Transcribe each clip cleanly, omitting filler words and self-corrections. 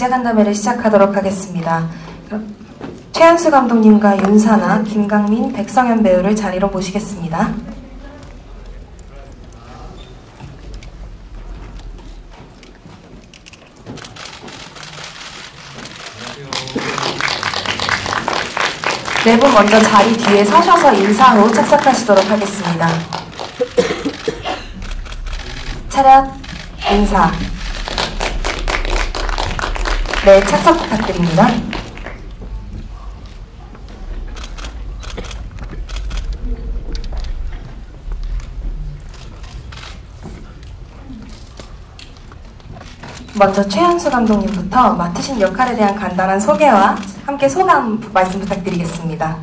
기자간담회를 시작하도록 하겠습니다. 최현수 감독님과 윤사나, 김강민, 백성현 배우를 자리로 모시겠습니다. 네 분 먼저 자리 뒤에 서셔서 인사 후 착석하시도록 하겠습니다. 차렷, 인사. 네, 착석 부탁드립니다. 먼저 최현수 감독님부터 맡으신 역할에 대한 간단한 소개와 함께 소감 말씀 부탁드리겠습니다.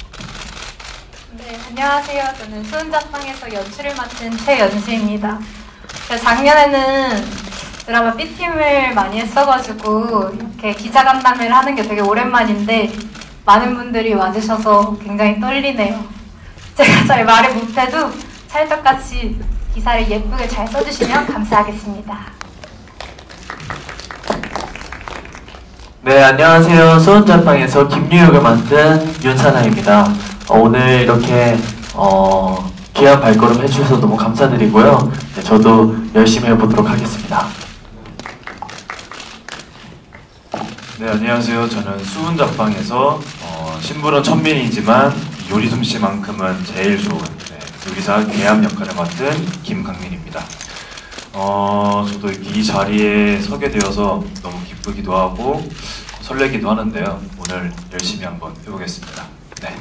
네, 안녕하세요. 저는 수은자빵에서 연출을 맡은 최연수입니다. 작년에는 드라마 B팀을 많이 했어가지고 이렇게 기자간담회를 하는 게 되게 오랜만인데 많은 분들이 와주셔서 굉장히 떨리네요. 제가 잘 말을 못해도 찰떡같이 기사를 예쁘게 잘 써주시면 감사하겠습니다. 네, 안녕하세요. 수은자빵에서 김유혁을 맡은 윤사나입니다. 오늘 이렇게 귀한 발걸음 해주셔서 너무 감사드리고요. 네, 저도 열심히 해보도록 하겠습니다. 네, 안녕하세요. 저는 수은자빵에서 신부는 천민이지만 요리솜씨만큼은 제일 좋은 요리사 계암 역할을 맡은 김강민입니다. 저도 이 자리에 서게 되어서 너무 기쁘기도 하고 설레기도 하는데요. 오늘 열심히 한번 해보겠습니다. 네.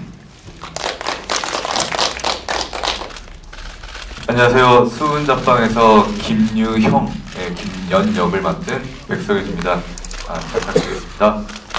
안녕하세요. 수은자빵에서 김유형, 김연 역을 맡은 백석현입니다. 잘 부탁드리겠습니다.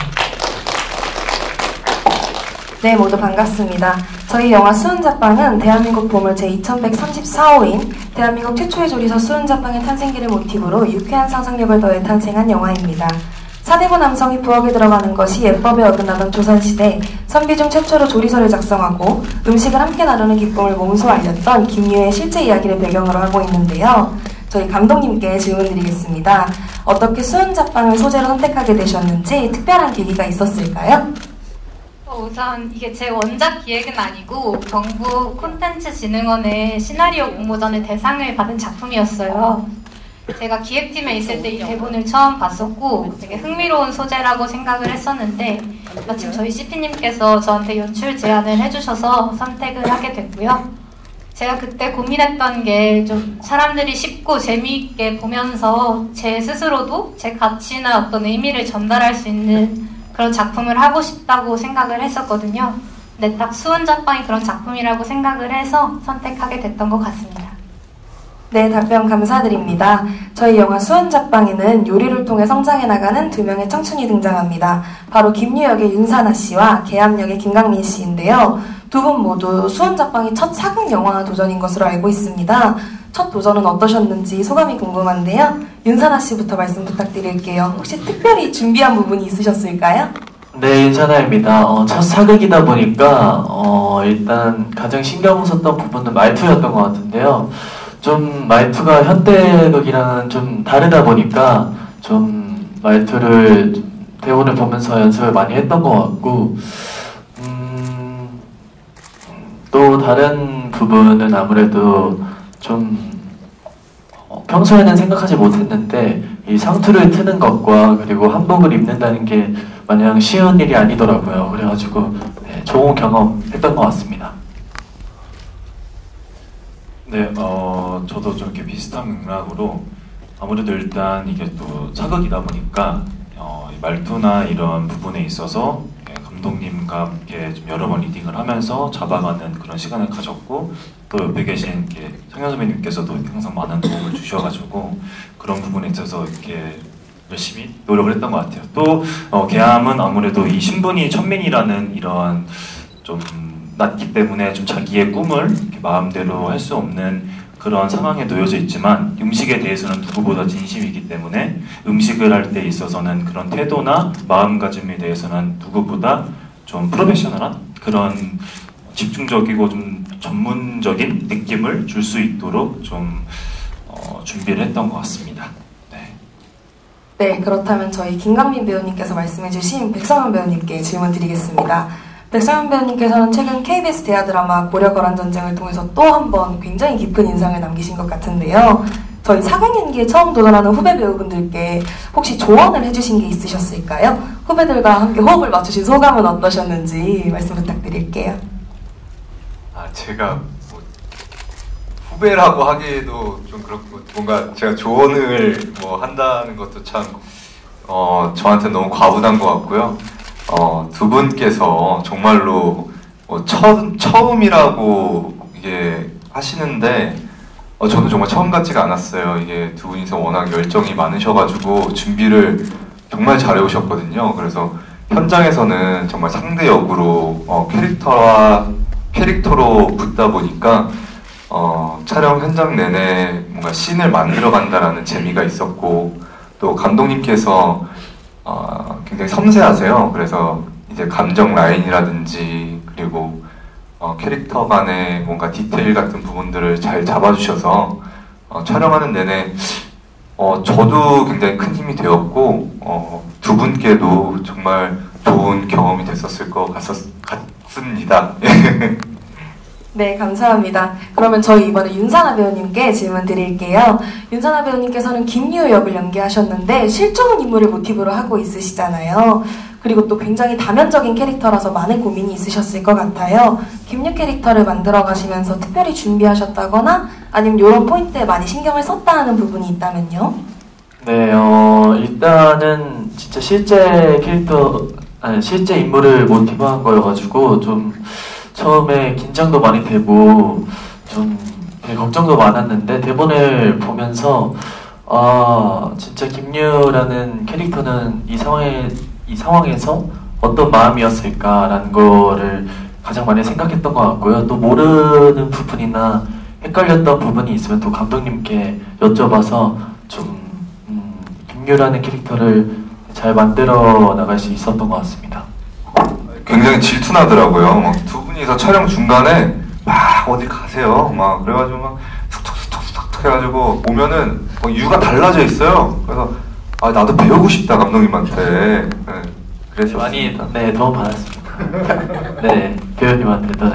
네, 모두 반갑습니다. 저희 영화 수은자빵은 대한민국 보물 제2134호인 대한민국 최초의 조리사 수은자빵의 탄생기를 모티브로 유쾌한 상상력을 더해 탄생한 영화입니다. 사대부 남성이 부엌에 들어가는 것이 예법에 어긋나던 조선시대 선비 중 최초로 조리서를 작성하고 음식을 함께 나누는 기쁨을 몸소 알렸던 김유의 실제 이야기를 배경으로 하고 있는데요. 저희 감독님께 질문 드리겠습니다. 어떻게 수은자빵을 소재로 선택하게 되셨는지 특별한 계기가 있었을까요? 우선 이게 제 원작 기획은 아니고 정부 콘텐츠진흥원의 시나리오 공모전의 대상을 받은 작품이었어요. 제가 기획팀에 있을 때 이 대본을 처음 봤었고 되게 흥미로운 소재라고 생각을 했었는데 마침 저희 CP님께서 저한테 연출 제안을 해주셔서 선택을 하게 됐고요. 제가 그때 고민했던 게 좀 사람들이 쉽고 재미있게 보면서 제 스스로도 제 가치나 어떤 의미를 전달할 수 있는 그런 작품을 하고 싶다고 생각을 했었거든요. 근데 딱 수은자빵이 그런 작품이라고 생각을 해서 선택하게 됐던 것 같습니다. 네, 답변 감사드립니다. 저희 영화 수은자빵에는 요리를 통해 성장해 나가는 두 명의 청춘이 등장합니다. 바로 김유역의 윤사나 씨와 계암역의 김강민 씨인데요. 두 분 모두 수은자빵이 첫 사극 영화 도전인 것으로 알고 있습니다. 첫 도전은 어떠셨는지 소감이 궁금한데요. 윤사나 씨부터 말씀 부탁드릴게요. 혹시 특별히 준비한 부분이 있으셨을까요? 네, 윤사나입니다. 첫 사극이다 보니까 일단 가장 신경 썼던 부분은 말투였던 것 같은데요. 좀 말투가 현대극이랑은 좀 다르다 보니까 좀 말투를 대본을 보면서 연습을 많이 했던 것 같고 또 다른 부분은 아무래도 좀 평소에는 생각하지 못했는데 이 상투를 트는 것과 그리고 한복을 입는다는 게 마냥 쉬운 일이 아니더라고요. 그래가지고 네, 좋은 경험 했던 것 같습니다. 네, 저도 저렇게 비슷한 맥락으로 아무래도 일단 이게 또 사극이다 보니까 말투나 이런 부분에 있어서 감독님과 함께 좀 여러 번 리딩을 하면서 잡아가는 그런 시간을 가졌고 또 옆에 계신 상현 선배님께서도 항상 많은 도움을 주셔가지고 그런 부분에 있어서 이렇게 열심히 노력을 했던 것 같아요. 또 계암은 아무래도 이 신분이 천민이라는 이런 좀 낮기 때문에 좀 자기의 꿈을 이렇게 마음대로 할 수 없는 그런 상황에 놓여져 있지만 음식에 대해서는 누구보다 진심이기 때문에 음식을 할 때 있어서는 그런 태도나 마음가짐에 대해서는 누구보다 좀 프로페셔널한 그런 집중적이고 좀 전문적인 느낌을 줄 수 있도록 좀 준비를 했던 것 같습니다. 네. 네, 그렇다면 저희 김강민 배우님께서 말씀해주신 백성현 배우님께 질문 드리겠습니다. 백성현 배우님께서는 최근 KBS 대하 드라마 고려거란 전쟁을 통해서 또 한 번 굉장히 깊은 인상을 남기신 것 같은데요. 저희 사극 연기에 처음 도전하는 후배 배우분들께 혹시 조언을 해주신 게 있으셨을까요? 후배들과 함께 호흡을 맞추신 소감은 어떠셨는지 말씀 부탁드릴게요. 제가 뭐 후배라고 하기에도 좀 그렇고 뭔가 제가 조언을 뭐 한다는 것도 참 저한테 너무 과부담 것 같고요. 두 분께서 정말로 처음이라고 이게 하시는데 저는 정말 처음 같지가 않았어요. 이게 두 분이서 워낙 열정이 많으셔가지고 준비를 정말 잘해 오셨거든요. 그래서 현장에서는 정말 상대 역으로 캐릭터로 붙다 보니까 촬영 현장 내내 뭔가 씬을 만들어 간다라는 재미가 있었고, 또 감독님께서 굉장히 섬세하세요. 그래서 이제 감정 라인이라든지 그리고 캐릭터 간의 뭔가 디테일 같은 부분들을 잘 잡아주셔서 촬영하는 내내 저도 굉장히 큰 힘이 되었고 두 분께도 정말 좋은 경험이 됐었을 것 같습니다. 네, 감사합니다. 그러면 저희 이번에 윤사나 배우님께 질문 드릴게요. 윤사나 배우님께서는 김유 역을 연기하셨는데 실존 인물을 모티브로 하고 있으시잖아요. 그리고 또 굉장히 다면적인 캐릭터라서 많은 고민이 있으셨을 것 같아요. 김유 캐릭터를 만들어 가시면서 특별히 준비하셨다거나 아니면 이런 포인트에 많이 신경을 썼다 하는 부분이 있다면요? 네, 일단은 진짜 실제 실제 인물을 모티브한 거여가지고 좀 처음에 긴장도 많이 되고 좀 되게 걱정도 많았는데, 대본을 보면서 진짜 김유라는 캐릭터는 이 상황에서 어떤 마음이었을까라는 거를 가장 많이 생각했던 것 같고요. 또 모르는 부분이나 헷갈렸던 부분이 있으면 또 감독님께 여쭤봐서 좀 김유라는 캐릭터를 잘 만들어 나갈 수 있었던 것 같습니다. 굉장히 질투나더라고요. 막 두 분이서 촬영 중간에 막 어디 가세요. 막 그래가지고 막 툭툭툭툭툭 해가지고 오면은 유가 달라져 있어요. 그래서 나도 배우고 싶다 감독님한테. 네, 그래서 많이 도움 받았습니다. 네, 배우님한테도.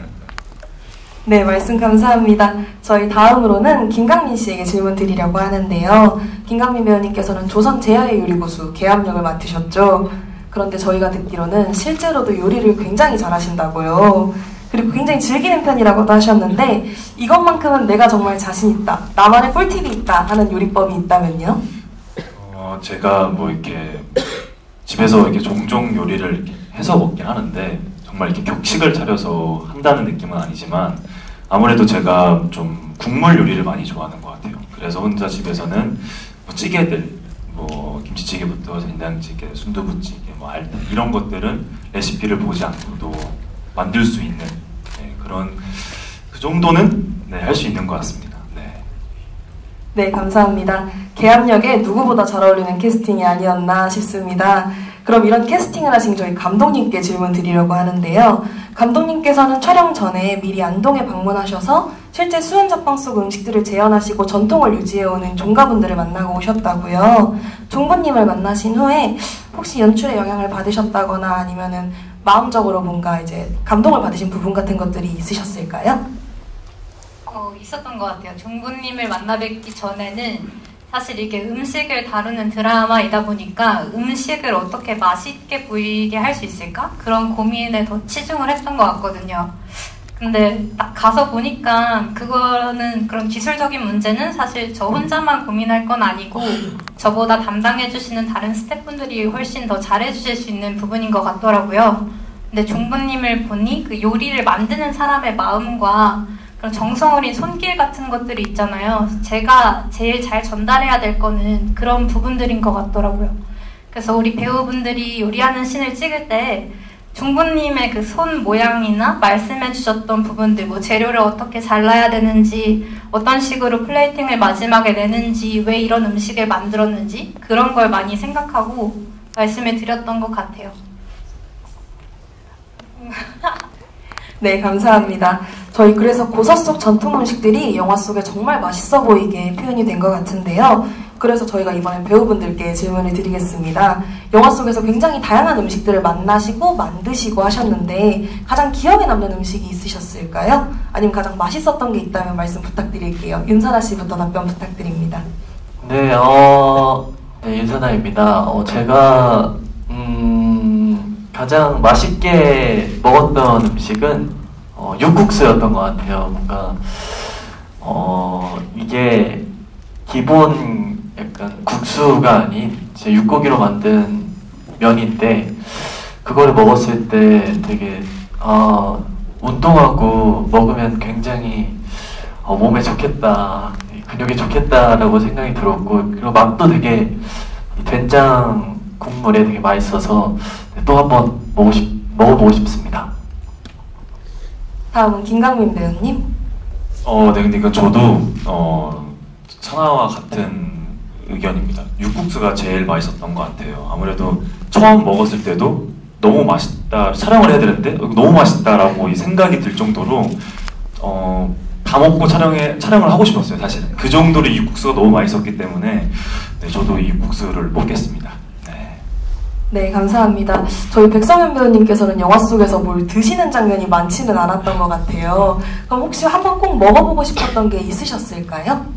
네, 말씀 감사합니다. 저희 다음으로는 김강민 씨에게 질문 드리려고 하는데요. 김강민 배우님께서는 조선 제야의 요리 고수 계암 역을 맡으셨죠. 그런데 저희가 듣기로는 실제로도 요리를 굉장히 잘하신다고요. 그리고 굉장히 즐기는 편이라고도 하셨는데, 이것만큼은 내가 정말 자신 있다, 나만의 꿀팁이 있다 하는 요리법이 있다면요? 제가 뭐 이렇게 집에서 이렇게 종종 요리를 이렇게 해서 먹긴 하는데, 정말 이렇게 격식을 차려서 한다는 느낌은 아니지만 아무래도 제가 좀 국물 요리를 많이 좋아하는 것 같아요. 그래서 혼자 집에서는 뭐 찌개들, 뭐 김치찌개부터 된장찌개, 순두부찌개, 뭐 알탕 이런 것들은 레시피를 보지 않고도 만들 수 있는 그런 그 정도는 할 수 있는 것 같습니다. 네, 감사합니다. 계암 역에 누구보다 잘 어울리는 캐스팅이 아니었나 싶습니다. 그럼 이런 캐스팅을 하신 저희 감독님께 질문 드리려고 하는데요. 감독님께서는 촬영 전에 미리 안동에 방문하셔서 실제 수은자빵 속 음식들을 재현하시고 전통을 유지해오는 종가분들을 만나고 오셨다고요. 종부님을 만나신 후에 혹시 연출에 영향을 받으셨다거나 아니면은 마음적으로 뭔가 이제 감동을 받으신 부분 같은 것들이 있으셨을까요? 있었던 것 같아요. 종부님을 만나 뵙기 전에는 사실 이게 음식을 다루는 드라마이다 보니까 음식을 어떻게 맛있게 보이게 할 수 있을까? 그런 고민에 더 치중을 했던 것 같거든요. 근데 딱 가서 보니까 그거는 그런 기술적인 문제는 사실 저 혼자만 고민할 건 아니고 저보다 담당해주시는 다른 스태프분들이 훨씬 더 잘해주실 수 있는 부분인 것 같더라고요. 근데 종부님을 보니 그 요리를 만드는 사람의 마음과 그런 정성 어린 손길 같은 것들이 있잖아요. 제가 제일 잘 전달해야 될 거는 그런 부분들인 것 같더라고요. 그래서 우리 배우분들이 요리하는 씬을 찍을 때 종부님의 그 손 모양이나 말씀해 주셨던 부분들, 뭐 재료를 어떻게 잘라야 되는지, 어떤 식으로 플레이팅을 마지막에 내는지, 왜 이런 음식을 만들었는지 그런 걸 많이 생각하고 말씀을 드렸던 것 같아요. 네, 감사합니다. 저희 그래서 고서 속 전통 음식들이 영화 속에 정말 맛있어 보이게 표현이 된 것 같은데요. 그래서 저희가 이번엔 배우분들께 질문을 드리겠습니다. 영화 속에서 굉장히 다양한 음식들을 만나시고 만드시고 하셨는데 가장 기억에 남는 음식이 있으셨을까요? 아니면 가장 맛있었던 게 있다면 말씀 부탁드릴게요. 윤선아 씨부터 답변 부탁드립니다. 네, 네, 윤선아입니다. 제가 가장 맛있게 먹었던 음식은 육국수였던 것 같아요. 뭔가 이게 기본 약간 국수가 아닌 제 육고기로 만든 면인데 그거를 먹었을 때 되게 운동하고 먹으면 굉장히 몸에 좋겠다, 근육에 좋겠다라고 생각이 들었고, 그리고 맛도 되게 된장 국물에 되게 맛있어서 또 한번 먹어보고 싶습니다. 다음은 김강민 배우님. 네, 근데 이건 저도 선아와 같은 의견입니다. 육국수가 제일 맛있었던 것 같아요. 아무래도 처음 먹었을 때도 너무 맛있다, 촬영을 해야 되는데 너무 맛있다라고 이 생각이 들 정도로 다 먹고 촬영을 하고 싶었어요. 사실은 그 정도로 이 육국수가 너무 맛있었기 때문에 네, 저도 이 육국수를 먹겠습니다. 네, 감사합니다. 저희 백성현 배우님께서는 영화 속에서 뭘 드시는 장면이 많지는 않았던 것 같아요. 그럼 혹시 한번 꼭 먹어보고 싶었던 게 있으셨을까요?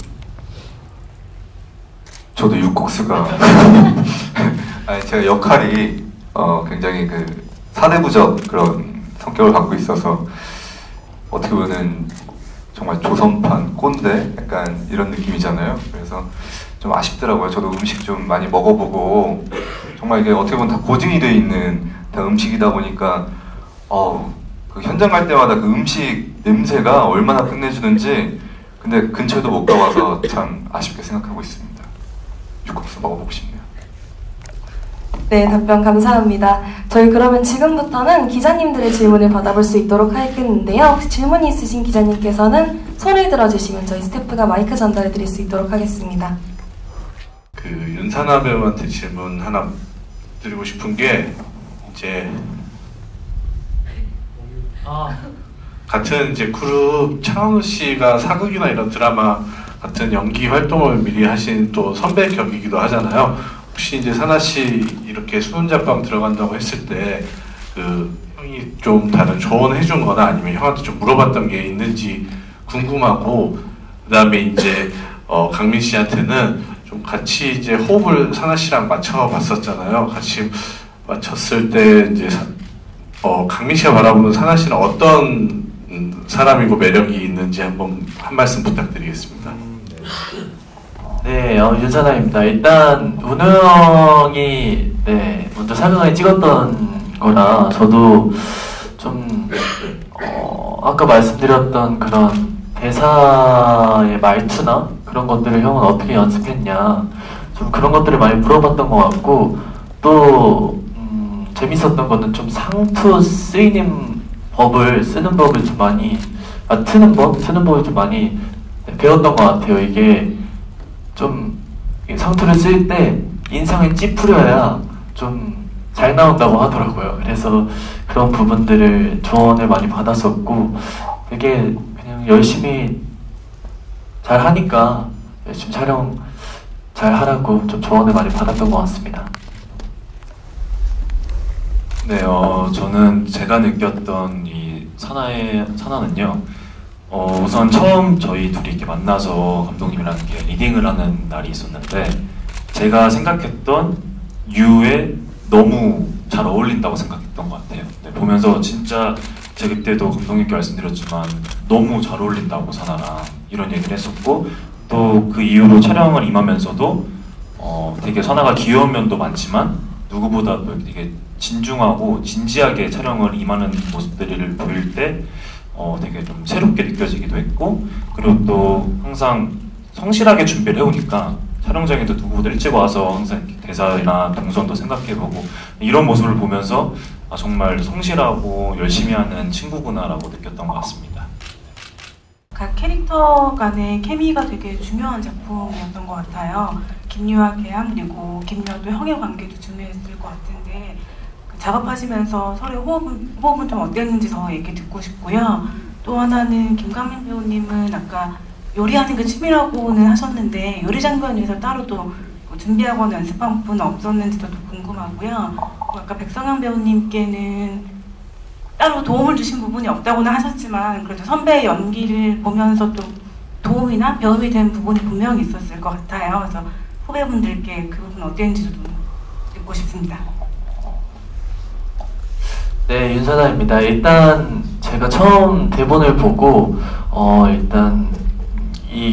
저도 육국수가 아니, 제가 역할이 굉장히 그 사대부적 그런 성격을 갖고 있어서 어떻게 보면 정말 조선판 꼰대 약간 이런 느낌이잖아요. 그래서 좀 아쉽더라고요. 저도 음식 좀 많이 먹어보고 정말 이게 어떻게 보면 다 고증이 돼 있는 다 음식이다 보니까 그 현장 갈 때마다 그 음식 냄새가 얼마나 끝내주는지 근데 근처에도 못 가봐서 참 아쉽게 생각하고 있습니다. 육국수 먹어보고 싶네요. 네, 답변 감사합니다. 저희 그러면 지금부터는 기자님들의 질문을 받아볼 수 있도록 하겠는데요. 혹시 질문이 있으신 기자님께서는 손을 들어주시면 저희 스태프가 마이크 전달해 드릴 수 있도록 하겠습니다. 그 윤선아 배우한테 질문 하나 드리고 싶은 게 이제 같은 이제 그룹 차은우 씨가 사극이나 이런 드라마 같은 연기 활동을 미리 하신 또 선배 격이기도 하잖아요. 혹시 이제 선아 씨 이렇게 수은자빵 들어간다고 했을 때 그 형이 좀 다른 조언해 준 거나 아니면 형한테 좀 물어봤던 게 있는지 궁금하고, 그 다음에 이제 강민 씨한테는 좀 같이 이제 호흡을 선아 씨랑 맞춰봤었잖아요. 같이 맞췄을 때 이제 강민 씨가 바라보는 선아 씨는 어떤 사람이고 매력이 있는지 한번 한 말씀 부탁드리겠습니다. 네, 윤선아입니다. 일단 운우 형이 네, 먼저 사극을 찍었던 거라 저도 좀 아까 말씀드렸던 그런 대사의 말투나 그런 것들을 형은 어떻게 연습했냐, 좀 그런 것들을 많이 물어봤던 것 같고, 또 재밌었던 거는 좀 상투 쓰이는 법을 쓰는 법을 좀 많이 쓰는 법을 좀 많이 배웠던 것 같아요. 이게 좀 상투를 쓸 때 인상을 찌푸려야 좀 잘 나온다고 하더라고요. 그래서 그런 부분들을 조언을 많이 받았었고, 되게 그냥 열심히 잘 하니까 열심히 촬영 잘 하라고 좀 조언을 많이 받았던 것 같습니다. 네, 저는 제가 느꼈던 이 선아는요, 우선 처음 저희 둘이 이렇게 만나서 감독님이랑 이렇게 리딩을 하는 날이 있었는데, 제가 생각했던 유에 너무 잘 어울린다고 생각했던 것 같아요. 네, 보면서 진짜 제가 그때도 감독님께 말씀드렸지만 너무 잘 어울린다고 선아랑 이런 얘기를 했었고, 또 그 이후로 촬영을 임하면서도 되게 선아가 귀여운 면도 많지만 누구보다도 되게 진중하고 진지하게 촬영을 임하는 모습들을 보일 때 되게 좀 새롭게 느껴지기도 했고, 그리고 또 항상 성실하게 준비를 해오니까 촬영장에도 누구보다 일찍 와서 항상 대사나 동선도 생각해보고 이런 모습을 보면서 정말 성실하고 열심히 하는 친구구나라고 느꼈던 것 같습니다. 각 캐릭터 간의 케미가 되게 중요한 작품이었던 것 같아요. 김유와 계양 그리고 김유와 또 형의 관계도 중요했을 것 같은데, 작업하시면서 서로의 호흡은 좀 어땠는지 더 얘기 듣고 싶고요. 또 하나는 김강민 배우님은 아까 요리하는 게 취미라고는 하셨는데 요리 장면에서 따로 또 준비하거나 연습한 부분은 없었는지도 궁금하고요. 아까 백성현 배우님께는 따로 도움을 주신 부분이 없다고는 하셨지만 그래도 선배의 연기를 보면서 또 도움이나 배움이 된 부분이 분명히 있었을 것 같아요. 그래서 후배분들께 그 부분 어땠는지도 듣고 싶습니다. 네, 윤선아입니다. 일단 제가 처음 대본을 보고 일단 이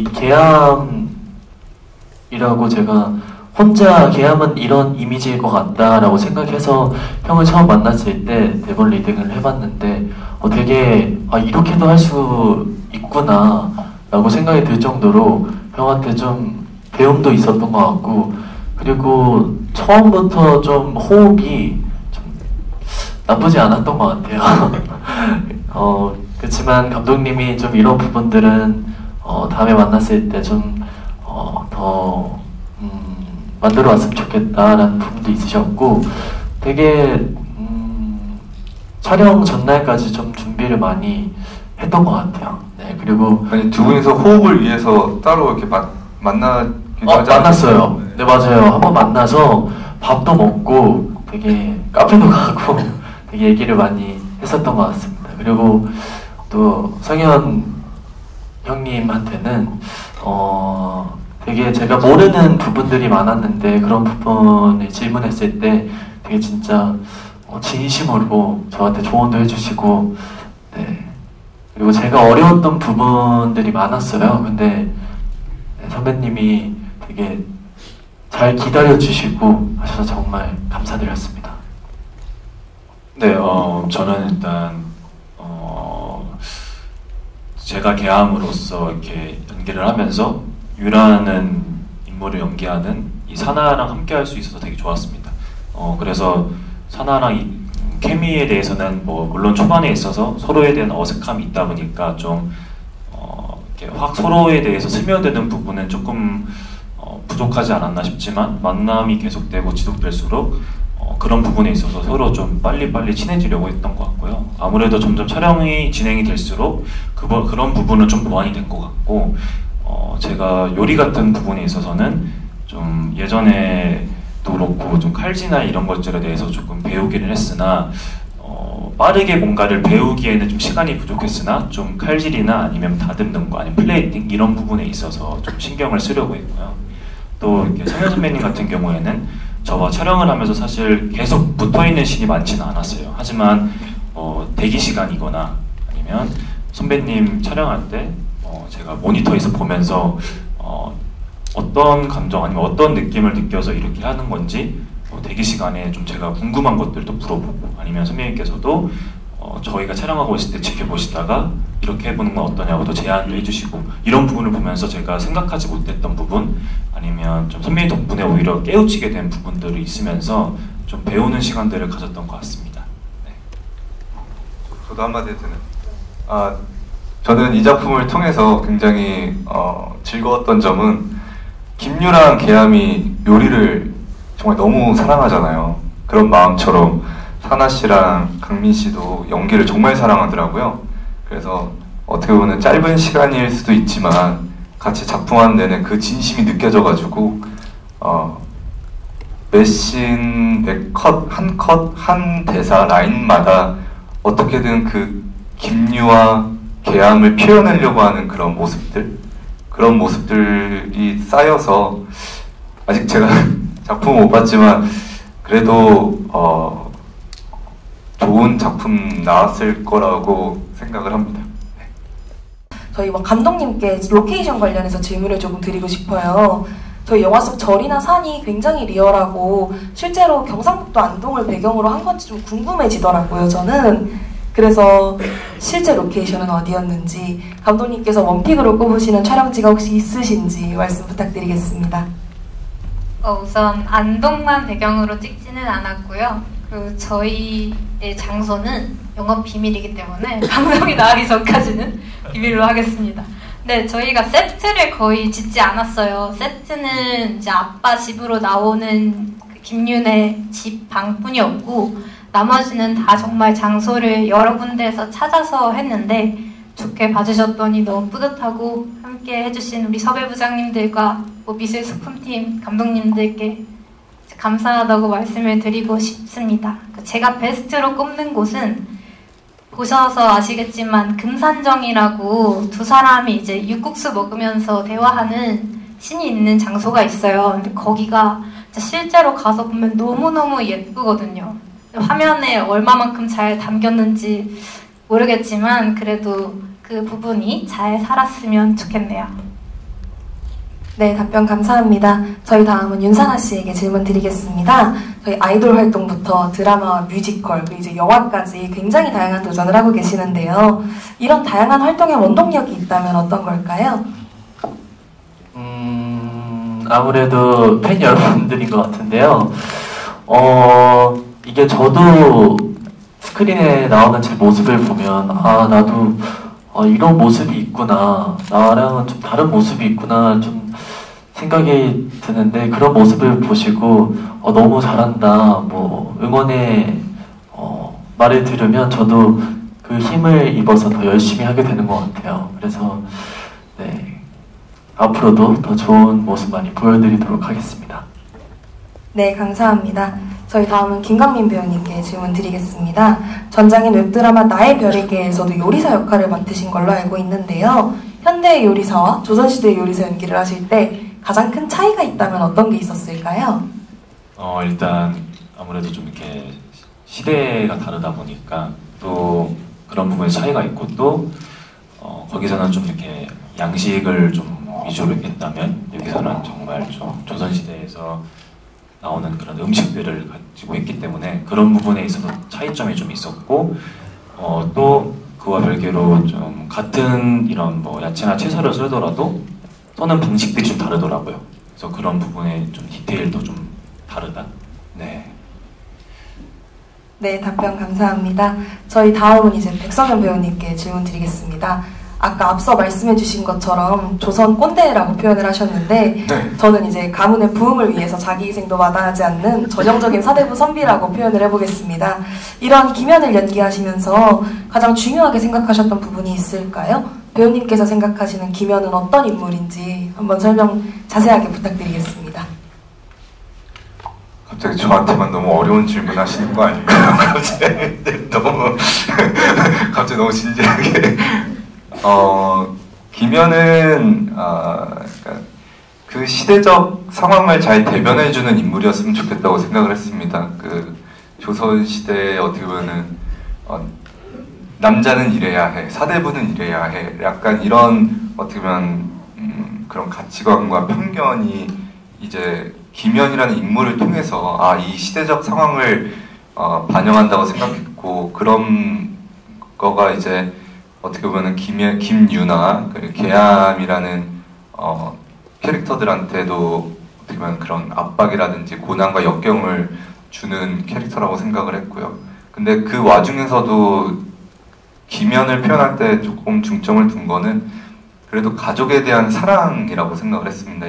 계암이라고 제가 혼자 계암은 이런 이미지일 것 같다라고 생각해서 형을 처음 만났을 때 대본 리딩을 해봤는데 되게 이렇게도 할 수 있구나 라고 생각이 들 정도로 형한테 좀 배움도 있었던 것 같고, 그리고 처음부터 좀 호흡이 좀 나쁘지 않았던 것 같아요. 그렇지만 감독님이 좀 이런 부분들은 다음에 만났을 때 좀 더 만들어 왔으면 좋겠다라는 부분도 있으셨고, 되게 촬영 전날까지 좀 준비를 많이 했던 것 같아요. 네, 그리고 아니, 두 분이서 호흡을 위해서 따로 이렇게 만나기도 하지 만났어요. 않았어요? 네, 맞아요. 한번 만나서 밥도 먹고 되게 카페도 가고 되게 얘기를 많이 했었던 것 같습니다. 그리고 또 성현 형님한테는 되게 제가 모르는 부분들이 많았는데 그런 부분을 질문했을 때 되게 진짜 진심으로 저한테 조언도 해주시고, 네. 그리고 제가 어려웠던 부분들이 많았어요. 근데 선배님이 되게 잘 기다려주시고 하셔서 정말 감사드렸습니다. 네, 저는 일단 제가 계암으로서 이렇게 연기를 하면서 유라는 인물을 연기하는 이 사나랑 함께 할 수 있어서 되게 좋았습니다. 그래서 사나랑 이 케미에 대해서는 물론 초반에 있어서 서로에 대한 어색함이 있다 보니까 좀 이렇게 확 서로에 대해서 스며드는 부분은 조금 부족하지 않았나 싶지만, 만남이 계속되고 지속될수록 그런 부분에 있어서 서로 좀 빨리빨리 친해지려고 했던 것 같고요. 아무래도 점점 촬영이 진행이 될수록 그런 부분은 좀 보완이 된 것 같고, 제가 요리 같은 부분에 있어서는 좀 예전에도 그렇고 좀 칼질이나 이런 것들에 대해서 조금 배우기는 했으나 빠르게 뭔가를 배우기에는 좀 시간이 부족했으나 좀 칼질이나 아니면 다듬는 거 아니면 플레이팅 이런 부분에 있어서 좀 신경을 쓰려고 했고요. 또 이렇게 성현 선배님 같은 경우에는 저와 촬영을 하면서 사실 계속 붙어있는 씬이 많지는 않았어요. 하지만 대기 시간이거나 아니면 선배님 촬영할 때 제가 모니터에서 보면서 어떤 감정 아니면 어떤 느낌을 느껴서 이렇게 하는 건지 대기 시간에 좀 제가 궁금한 것들도 물어보고, 아니면 선배님께서도 저희가 촬영하고 있을 때 지켜보시다가 이렇게 해보는 건 어떠냐고 또 제안도 해주시고, 이런 부분을 보면서 제가 생각하지 못했던 부분 아니면 좀 선배님 덕분에 오히려 깨우치게 된 부분들이 있으면서 좀 배우는 시간들을 가졌던 것 같습니다. 네. 저도 한마디 해도 되나요? 저는 이 작품을 통해서 굉장히 즐거웠던 점은 김유랑 계암이 요리를 정말 너무 사랑하잖아요. 그런 마음처럼 사나 씨랑 강민 씨도 연기를 정말 사랑하더라고요. 그래서 어떻게 보면 짧은 시간일 수도 있지만 같이 작품하는 내내 그 진심이 느껴져가지고 매 씬, 매 컷, 한 대사, 라인마다 어떻게든 그 김유와 계암을 표현하려고 하는 그런 모습들이 쌓여서, 아직 제가 작품 못 봤지만 그래도 좋은 작품 나왔을 거라고 생각을 합니다. 네. 저희 감독님께 로케이션 관련해서 질문을 조금 드리고 싶어요. 저희 영화 속 절이나 산이 굉장히 리얼하고 실제로 경상북도 안동을 배경으로 한 건지 좀 궁금해지더라고요, 저는. 그래서 실제 로케이션은 어디였는지, 감독님께서 원픽으로 꼽으시는 촬영지가 혹시 있으신지 말씀 부탁드리겠습니다. 우선 안동만 배경으로 찍지는 않았고요. 그리고 저희의 장소는 영업 비밀이기 때문에 방송이 나가기 전까지는 비밀로 하겠습니다. 네, 저희가 세트를 거의 짓지 않았어요. 세트는 이제 아빠 집으로 나오는 그 김윤의 집 방뿐이었고, 나머지는 다 정말 장소를 여러 군데에서 찾아서 했는데, 좋게 봐주셨더니 너무 뿌듯하고 함께 해주신 우리 섭외부장님들과 미술 소품팀 감독님들께 감사하다고 말씀을 드리고 싶습니다. 제가 베스트로 꼽는 곳은 보셔서 아시겠지만 금산정이라고 두 사람이 이제 육국수 먹으면서 대화하는 씬이 있는 장소가 있어요. 근데 거기가 실제로 가서 보면 너무너무 예쁘거든요. 화면에 얼마만큼 잘 담겼는지 모르겠지만 그래도 그 부분이 잘 살았으면 좋겠네요. 네, 답변 감사합니다. 저희 다음은 윤상아 씨에게 질문 드리겠습니다. 저희 아이돌 활동부터 드라마와 뮤지컬, 그리고 이제 영화까지 굉장히 다양한 도전을 하고 계시는데요. 이런 다양한 활동에 원동력이 있다면 어떤 걸까요? 아무래도 팬 여러분들인 것 같은데요. 이게 저도 스크린에 나오는 제 모습을 보면 나도 이런 모습이 있구나, 나랑은 좀 다른 모습이 있구나 좀 생각이 드는데, 그런 모습을 보시고 너무 잘한다, 뭐 응원의 말을 들으면 저도 그 힘을 입어서 더 열심히 하게 되는 것 같아요. 그래서 네, 앞으로도 더 좋은 모습 많이 보여드리도록 하겠습니다. 네, 감사합니다. 저희 다음은 김강민 배우님께 질문 드리겠습니다. 전장인 웹드라마 나의 별에게에서도 요리사 역할을 맡으신 걸로 알고 있는데요. 현대의 요리사와 조선시대의 요리사 연기를 하실 때 가장 큰 차이가 있다면 어떤 게 있었을까요? 일단 아무래도 좀 이렇게 시대가 다르다 보니까 또 그런 부분에 차이가 있고, 또 거기서는 좀 이렇게 양식을 좀 위주로 했다면 여기서는 정말 좀 조선시대에서 나오는 그런 음식들을 가지고 있기 때문에 그런 부분에 있어서 차이점이 좀 있었고, 또 그와 별개로 좀 같은 이런 뭐 야채나 채소를 쓰더라도 써는 방식들이 좀 다르더라고요. 그래서 그런 부분에 좀 디테일도 좀 다르다. 네. 네, 답변 감사합니다. 저희 다음은 이제 백성현 배우님께 질문 드리겠습니다. 아까 앞서 말씀해주신 것처럼 조선 꼰대라고 표현을 하셨는데, 네. 저는 이제 가문의 부흥을 위해서 자기 희생도 마다하지 않는 전형적인 사대부 선비라고 표현을 해보겠습니다. 이런 기면을 연기하시면서 가장 중요하게 생각하셨던 부분이 있을까요? 배우님께서 생각하시는 기면은 어떤 인물인지 한번 설명 자세하게 부탁드리겠습니다. 갑자기 저한테만 너무 어려운 질문 하시는 거 아닌가요? 갑자기 너무 진지하게. 기면은 그러니까 그 시대적 상황을 잘 대변해주는 인물이었으면 좋겠다고 생각을 했습니다. 그 조선 시대에 어떻게 보면은 남자는 이래야 해, 사대부는 이래야 해, 약간 이런 어떻게 보면 그런 가치관과 편견이 이제 기면이라는 인물을 통해서 이 시대적 상황을 반영한다고 생각했고, 그런 거가 이제 어떻게 보면 김유나 그리고 계암이라는 캐릭터들한테도 어떻게 보면 그런 압박이라든지 고난과 역경을 주는 캐릭터라고 생각을 했고요. 근데 그 와중에서도 기면을 표현할 때 조금 중점을 둔 거는 그래도 가족에 대한 사랑이라고 생각을 했습니다.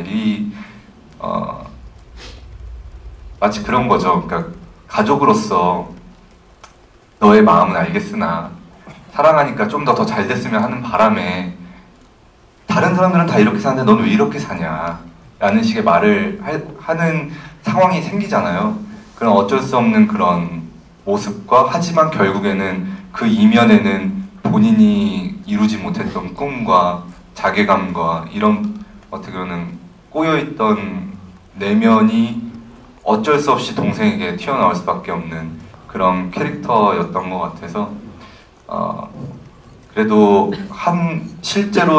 마치 그런 거죠. 그러니까 가족으로서 너의 마음은 알겠으나 사랑하니까 좀 더 잘 됐으면 하는 바람에 다른 사람들은 다 이렇게 사는데 넌 왜 이렇게 사냐 라는 식의 말을 하는 상황이 생기잖아요. 그런 어쩔 수 없는 그런 모습과, 하지만 결국에는 그 이면에는 본인이 이루지 못했던 꿈과 자괴감과 이런 어떻게 보면 꼬여있던 내면이 어쩔 수 없이 동생에게 튀어나올 수밖에 없는 그런 캐릭터였던 것 같아서 그래도 실제로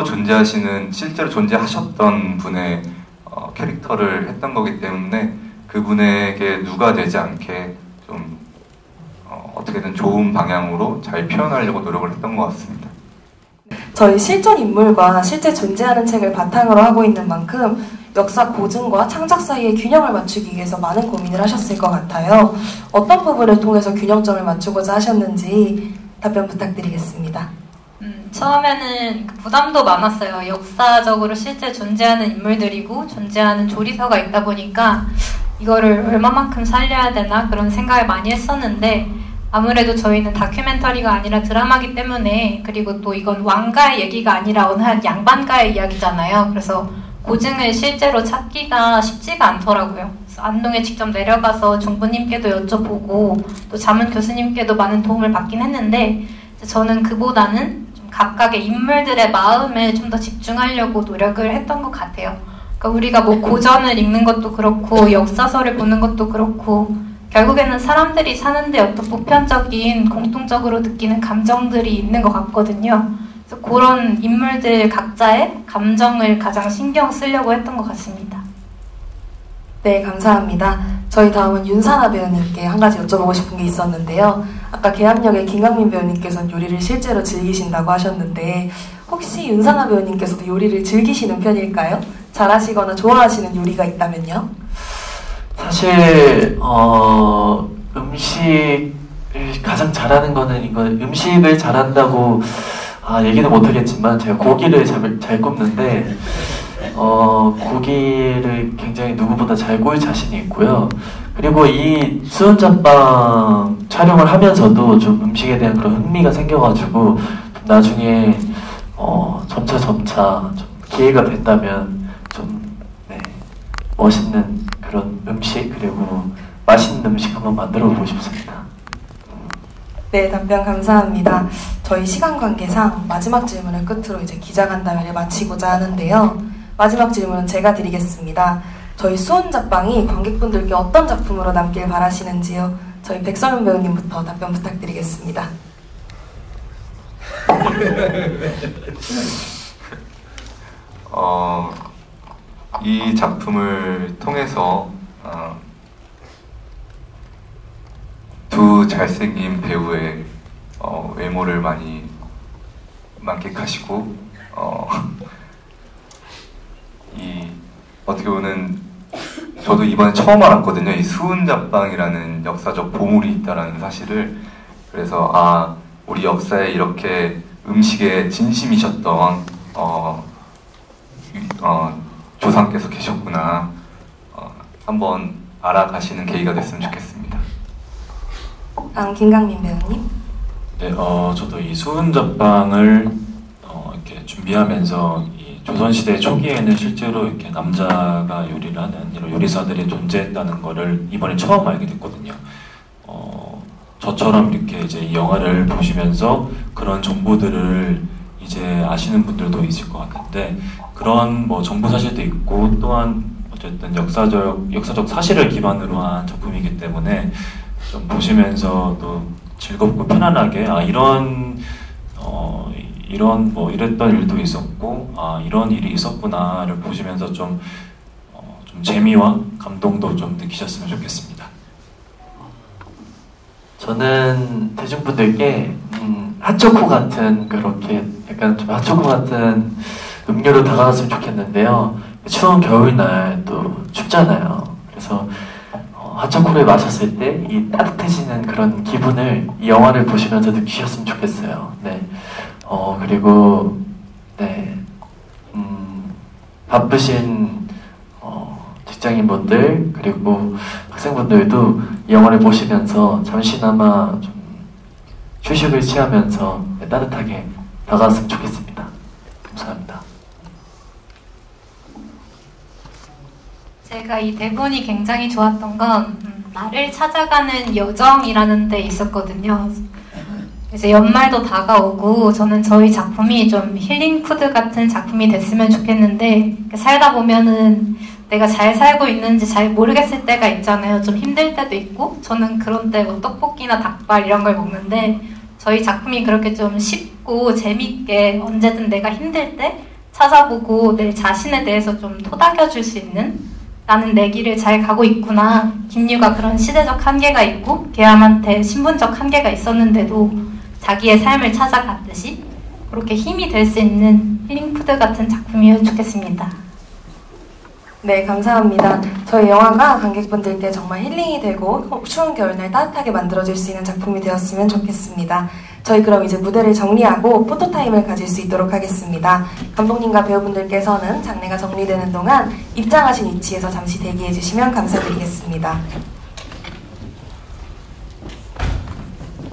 존재하셨던 분의 캐릭터를 했던 거기 때문에 그분에게 누가 되지 않게 좀 어떻게든 좋은 방향으로 잘 표현하려고 노력을 했던 것 같습니다. 저희 실존 인물과 실제 존재하는 책을 바탕으로 하고 있는 만큼 역사 고증과 창작 사이의 균형을 맞추기 위해서 많은 고민을 하셨을 것 같아요. 어떤 부분을 통해서 균형점을 맞추고자 하셨는지 답변 부탁드리겠습니다. 처음에는 부담도 많았어요. 역사적으로 실제 존재하는 인물들이고 존재하는 조리사가 있다 보니까 이거를 얼마만큼 살려야 되나 그런 생각을 많이 했었는데, 아무래도 저희는 다큐멘터리가 아니라 드라마기 때문에, 그리고 또 이건 왕가의 얘기가 아니라 어느 한 양반가의 이야기잖아요. 그래서 고증을 실제로 찾기가 쉽지가 않더라고요. 그래서 안동에 직접 내려가서 중부님께도 여쭤보고 또 자문 교수님께도 많은 도움을 받긴 했는데, 저는 그보다는 좀 각각의 인물들의 마음에 좀 더 집중하려고 노력을 했던 것 같아요. 그러니까 우리가 뭐 고전을 읽는 것도 그렇고 역사서를 보는 것도 그렇고 결국에는 사람들이 사는데 어떤 보편적인 공통적으로 느끼는 감정들이 있는 것 같거든요. 그래서 그런 인물들 각자의 감정을 가장 신경 쓰려고 했던 것 같습니다. 네, 감사합니다. 저희 다음은 윤사나 배우님께 한 가지 여쭤보고 싶은 게 있었는데요. 아까 계암역의 김강민 배우님께서는 요리를 실제로 즐기신다고 하셨는데 혹시 윤사나 배우님께서도 요리를 즐기시는 편일까요? 잘하시거나 좋아하시는 요리가 있다면요? 사실 음식을 가장 잘하는 거는 이건 음식을 잘한다고 얘기는 못하겠지만 제가 고기를 잘 굽는데 고기를 굉장히 누구보다 잘 구울 자신이 있고요. 그리고 이 수은자빵 촬영을 하면서도 좀 음식에 대한 그런 흥미가 생겨가지고 나중에 점차 좀 기회가 된다면 좀 멋있는 그런 음식 그리고 맛있는 음식 한번 만들어 보고 싶습니다. 네, 답변 감사합니다. 저희 시간 관계상 마지막 질문을 끝으로 이제 기자간담회를 마치고자 하는데요. 마지막 질문은 제가 드리겠습니다. 저희 수은자빵이 관객분들께 어떤 작품으로 남길 바라시는지요? 저희 백성윤 배우님부터 답변 부탁드리겠습니다. 이 작품을 통해서 두 잘생긴 배우의 외모를 많이 만끽하시고 어떻게 보면 저도 이번에 처음 알았거든요. 이 수은자빵이라는 역사적 보물이 있다라는 사실을. 그래서 우리 역사에 이렇게 음식에 진심이셨던 조상께서 계셨구나. 한번 알아가시는 계기가 됐으면 좋겠습니다. 김강민 배우님. 네, 저도 이 수은자빵을 이렇게 준비하면서 이 조선시대 초기에는 실제로 이렇게 남자가 요리를 하는 이런 요리사들이 존재했다는 거를 이번에 처음 알게 됐거든요. 저처럼 이렇게 이제 이 영화를 보시면서 그런 정보들을 이제 아시는 분들도 있을 것 같은데 그런 뭐 정보 사실도 있고 또한 어쨌든 역사적 사실을 기반으로 한 작품이기 때문에 좀 보시면서 또 즐겁고 편안하게 이런 뭐 이랬던 일도 있었고 이런 일이 있었구나를 보시면서 좀 재미와 감동도 좀 느끼셨으면 좋겠습니다. 저는 대중분들께 핫초코 같은 그렇게 약간 좀 핫초코 같은 음료로 다가갔으면 좋겠는데요. 추운 겨울날 또 춥잖아요. 그래서 핫초코를 마셨을 때 이 따뜻해지는 그런 기분을 이 영화를 보시면서 느끼셨으면 좋겠어요. 네. 그리고 바쁘신 직장인분들 그리고 학생분들도 이 영화를 보시면서 잠시나마 좀 휴식을 취하면서 따뜻하게 다가왔으면 좋겠습니다. 감사합니다. 제가 이 대본이 굉장히 좋았던 건 나를 찾아가는 여정이라는 데 있었거든요. 이제 연말도 다가오고 저는 저희 작품이 좀 힐링푸드 같은 작품이 됐으면 좋겠는데 살다 보면은 내가 잘 살고 있는지 잘 모르겠을 때가 있잖아요. 좀 힘들 때도 있고 저는 그런 때 뭐 떡볶이나 닭발 이런 걸 먹는데 저희 작품이 그렇게 좀 쉽고 재밌게 언제든 내가 힘들 때 찾아보고 내 자신에 대해서 좀 토닥여줄 수 있는 나는 내 길을 잘 가고 있구나. 김유가 그런 시대적 한계가 있고 계암한테 신분적 한계가 있었는데도 자기의 삶을 찾아갔듯이 그렇게 힘이 될 수 있는 힐링푸드 같은 작품이면 좋겠습니다. 네, 감사합니다. 저희 영화가 관객분들께 정말 힐링이 되고 추운 겨울날 따뜻하게 만들어줄 수 있는 작품이 되었으면 좋겠습니다. 저희 그럼 이제 무대를 정리하고 포토타임을 가질 수 있도록 하겠습니다. 감독님과 배우분들께서는 장례가 정리되는 동안 입장하신 위치에서 잠시 대기해 주시면 감사드리겠습니다.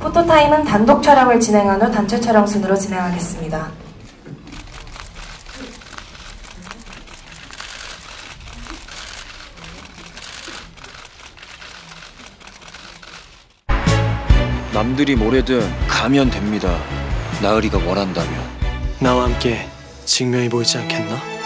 포토타임은 단독 촬영을 진행한 후 단체 촬영 순으로 진행하겠습니다. 남들이 뭐래든 가면 됩니다. 나으리가 원한다면. 나와 함께 증명해 보이지 않겠나?